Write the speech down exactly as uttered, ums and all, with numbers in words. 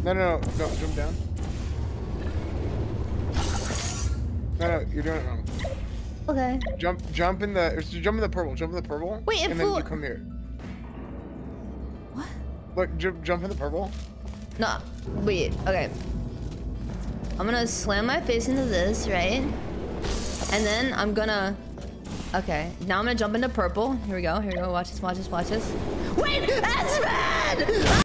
No, no, no, don't jump down. No, no, you're doing it wrong. Okay. Jump, jump in the, jump in the purple, jump in the purple. Wait, and if then we... you come here. What? Look, jump, jump in the purple. No, wait, okay. I'm gonna slam my face into this, right? And then I'm gonna... Okay, now I'm gonna jump into purple. Here we go, here we go, watch this, watch this, watch this. Wait, that's red!